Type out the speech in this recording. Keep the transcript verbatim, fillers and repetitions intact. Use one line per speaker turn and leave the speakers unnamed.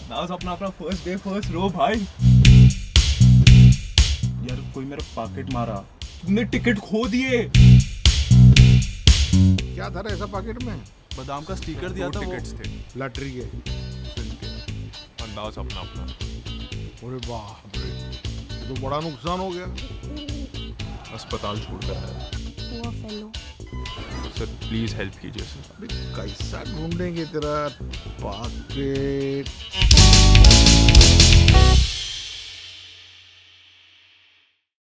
नाज अपना अपना फर्स्ट डे फर्स्ट रो भाई। यार कोई मेरा पॉकेट मारा, तुमने टिकट खो दिए।
क्या था ऐसा पॉकेट में?
बादाम का स्टिकर दिया था,
टिकट्स थे लॉटरी के,
फिल्म के। अंदाज अपना अपना।
अरे बाप रे, ये तो बड़ा नुकसान हो गया।
अस्पताल छूट गया है
Poor fellow.
Sir, please help कीजिए सर।
अरे कैसा ढूंढेंगे तेरा पॉकेट?